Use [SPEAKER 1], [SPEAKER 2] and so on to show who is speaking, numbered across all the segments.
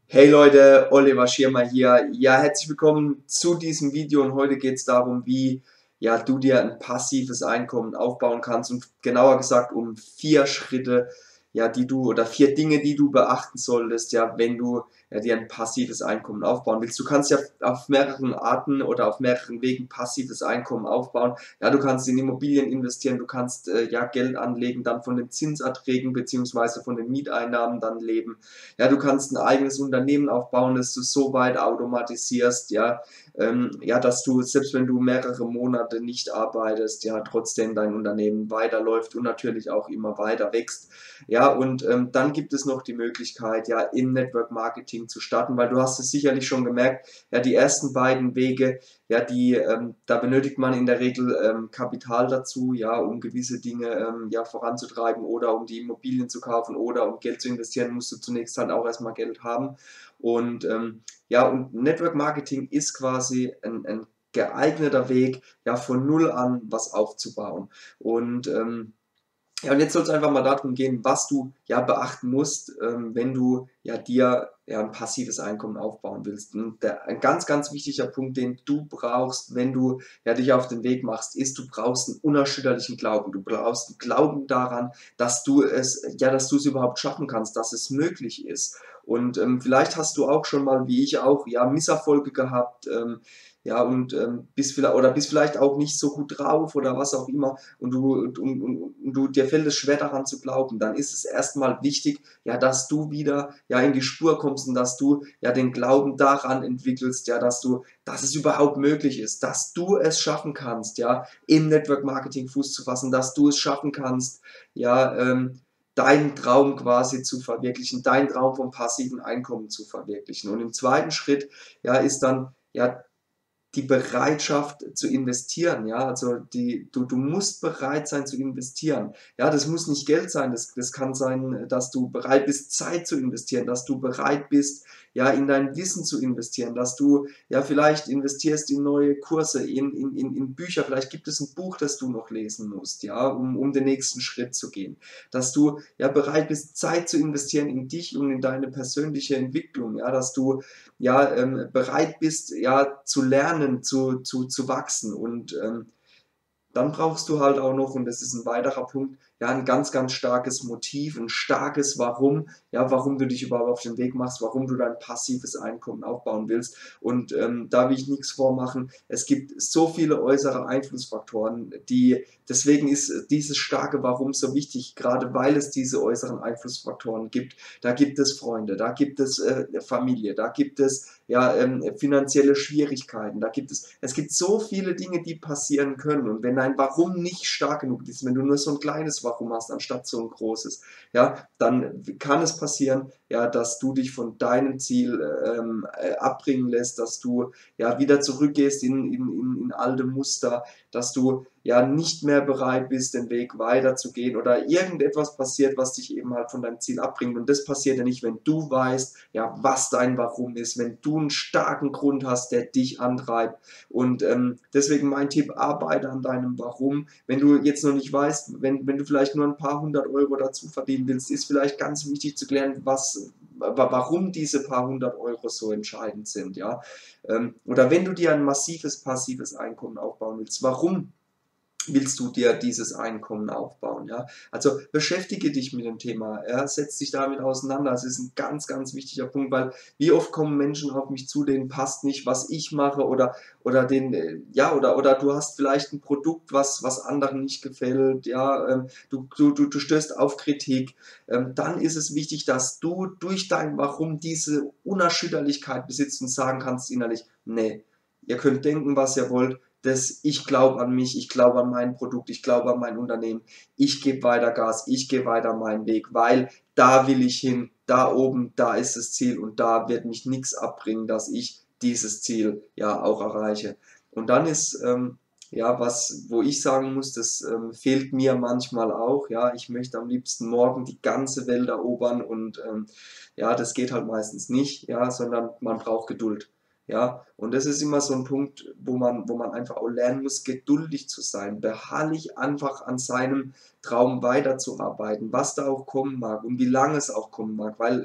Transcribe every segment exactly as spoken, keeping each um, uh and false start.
[SPEAKER 1] Hey Leute, Oliver Schirmer hier. Ja, herzlich willkommen zu diesem Video und heute geht es darum, wie ja, du dir ein passives Einkommen aufbauen kannst und genauer gesagt um vier Schritte, ja, die du oder vier Dinge, die du beachten solltest, ja, wenn du ja, dir ein passives Einkommen aufbauen willst. Du kannst ja auf mehreren Arten oder auf mehreren Wegen passives Einkommen aufbauen. Ja, du kannst in Immobilien investieren, du kannst äh, ja Geld anlegen, dann von den Zinserträgen beziehungsweise von den Mieteinnahmen dann leben. Ja, du kannst ein eigenes Unternehmen aufbauen, das du so weit automatisierst, ja, ähm, ja, dass du, selbst wenn du mehrere Monate nicht arbeitest, ja, trotzdem dein Unternehmen weiterläuft und natürlich auch immer weiter wächst. Ja, und ähm, dann gibt es noch die Möglichkeit, ja, im Network Marketing zu starten, weil du hast es sicherlich schon gemerkt, ja, die ersten beiden Wege, ja, die, ähm, da benötigt man in der Regel ähm, Kapital dazu, ja, um gewisse Dinge ähm, ja, voranzutreiben oder um die Immobilien zu kaufen oder um Geld zu investieren, musst du zunächst halt auch erstmal Geld haben. Und ähm, ja, und Network Marketing ist quasi ein, ein geeigneter Weg, ja, von null an was aufzubauen. Und ähm, ja, und jetzt soll es einfach mal darum gehen, was du ja beachten musst, ähm, wenn du ja dir ja ein passives Einkommen aufbauen willst. Und der, ein ganz, ganz wichtiger Punkt, den du brauchst, wenn du ja dich auf den Weg machst, ist, du brauchst einen unerschütterlichen Glauben. Du brauchst einen Glauben daran, dass du es, ja, dass du es überhaupt schaffen kannst, dass es möglich ist. Und ähm, vielleicht hast du auch schon mal, wie ich auch, ja, Misserfolge gehabt, ähm, ja, und ähm, bist vielleicht oder bist vielleicht auch nicht so gut drauf oder was auch immer und du, und, und, und du dir fällt es schwer daran zu glauben, dann ist es erstmal wichtig, ja, dass du wieder ja in die Spur kommst und dass du ja den Glauben daran entwickelst, ja, dass du, dass es überhaupt möglich ist, dass du es schaffen kannst, ja, im Network Marketing Fuß zu fassen, dass du es schaffen kannst, ja, ähm, deinen Traum quasi zu verwirklichen, deinen Traum vom passiven Einkommen zu verwirklichen. Und im zweiten Schritt, ja, ist dann ja die Bereitschaft zu investieren, ja, also die, du, du musst bereit sein zu investieren. Ja, das muss nicht Geld sein, das, das kann sein, dass du bereit bist, Zeit zu investieren, dass du bereit bist, ja, in dein Wissen zu investieren, dass du, ja, vielleicht investierst in neue Kurse, in, in, in, in Bücher, vielleicht gibt es ein Buch, das du noch lesen musst, ja, um, um den nächsten Schritt zu gehen. Dass du, ja, bereit bist, Zeit zu investieren in dich und in deine persönliche Entwicklung, ja, dass du, ja, ähm, bereit bist, ja, zu lernen, zu, zu, zu wachsen. Und ähm, dann brauchst du halt auch noch, und das ist ein weiterer Punkt, ja, ein ganz, ganz starkes Motiv, ein starkes Warum, ja, warum du dich überhaupt auf den Weg machst, warum du dein passives Einkommen aufbauen willst. Und ähm, da will ich nichts vormachen. Es gibt so viele äußere Einflussfaktoren, die, deswegen ist dieses starke Warum so wichtig, gerade weil es diese äußeren Einflussfaktoren gibt. Da gibt es Freunde, da gibt es äh, Familie, da gibt es ja, ähm, finanzielle Schwierigkeiten, da gibt es, es gibt so viele Dinge, die passieren können und wenn dein Warum nicht stark genug ist, wenn du nur so ein kleines Warum hast, anstatt so ein großes, ja, dann kann es passieren, ja, dass du dich von deinem Ziel ähm, äh, abbringen lässt, dass du ja wieder zurückgehst in, in, in, in alte Muster, dass du ja nicht mehr bereit bist, den Weg weiterzugehen oder irgendetwas passiert, was dich eben halt von deinem Ziel abbringt. Und das passiert ja nicht, wenn du weißt, ja, was dein Warum ist, wenn du einen starken Grund hast, der dich antreibt. Und ähm, deswegen mein Tipp, arbeite an deinem Warum. Wenn du jetzt noch nicht weißt, wenn, wenn du vielleicht nur ein paar hundert Euro dazu verdienen willst, ist vielleicht ganz wichtig zu klären, was, warum diese paar hundert Euro so entscheidend sind. Ja? Ähm, oder wenn du dir ein massives passives Einkommen aufbauen willst, warum willst du dir dieses Einkommen aufbauen, ja? Also beschäftige dich mit dem Thema, ja? Setz dich damit auseinander. Das ist ein ganz, ganz wichtiger Punkt, weil wie oft kommen Menschen auf mich zu, denen passt nicht, was ich mache oder oder den äh, ja oder oder du hast vielleicht ein Produkt, was was anderen nicht gefällt, ja? Ähm, du, du, du, du stößt auf Kritik. Ähm, dann ist es wichtig, dass du durch dein Warum diese Unerschütterlichkeit besitzt und sagen kannst innerlich, nee, ihr könnt denken, was ihr wollt, das, ich glaube an mich, ich glaube an mein Produkt, ich glaube an mein Unternehmen, ich gebe weiter Gas, ich gehe weiter meinen Weg, weil da will ich hin, da oben, da ist das Ziel und da wird mich nichts abbringen, dass ich dieses Ziel ja auch erreiche. Und dann ist, ähm, ja, was, wo ich sagen muss, das ähm, fehlt mir manchmal auch, ja, ich möchte am liebsten morgen die ganze Welt erobern und ähm, ja, das geht halt meistens nicht, ja, sondern man braucht Geduld. Ja, und das ist immer so ein Punkt, wo man, wo man einfach auch lernen muss, geduldig zu sein, beharrlich einfach an seinem Traum weiterzuarbeiten, was da auch kommen mag und wie lange es auch kommen mag, weil äh,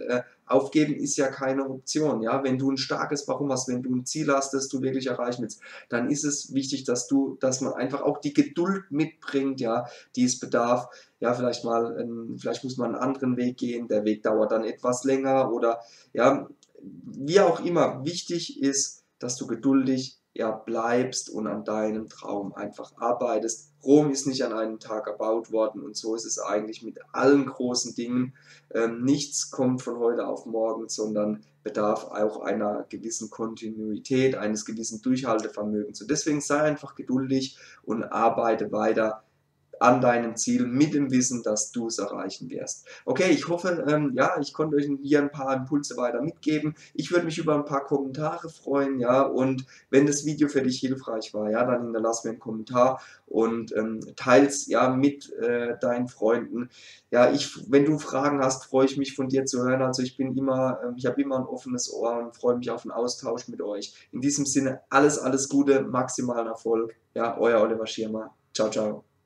[SPEAKER 1] aufgeben ist ja keine Option, ja. Wenn du ein starkes Warum hast, wenn du ein Ziel hast, das du wirklich erreichen willst, dann ist es wichtig, dass du dass man einfach auch die Geduld mitbringt, ja, die es bedarf. Ja, vielleicht mal, ähm, vielleicht muss man einen anderen Weg gehen, der Weg dauert dann etwas länger oder ja, wie auch immer. Wichtig ist, dass du geduldig, ja, bleibst und an deinem Traum einfach arbeitest. Rom ist nicht an einem Tag erbaut worden und so ist es eigentlich mit allen großen Dingen. Ähm, nichts kommt von heute auf morgen, sondern bedarf auch einer gewissen Kontinuität, eines gewissen Durchhaltevermögens. Und deswegen sei einfach geduldig und arbeite weiter an deinem Ziel mit dem Wissen, dass du es erreichen wirst. Okay, ich hoffe, ähm, ja, ich konnte euch hier ein paar Impulse weiter mitgeben. Ich würde mich über ein paar Kommentare freuen, ja, und wenn das Video für dich hilfreich war, ja, dann hinterlass mir einen Kommentar und ähm, teils ja mit äh, deinen Freunden. Ja, ich, wenn du Fragen hast, freue ich mich von dir zu hören. Also ich bin immer, ähm, ich habe immer ein offenes Ohr und freue mich auf einen Austausch mit euch. In diesem Sinne alles, alles Gute, maximalen Erfolg. Ja, euer Oliver Schirmer. Ciao, ciao.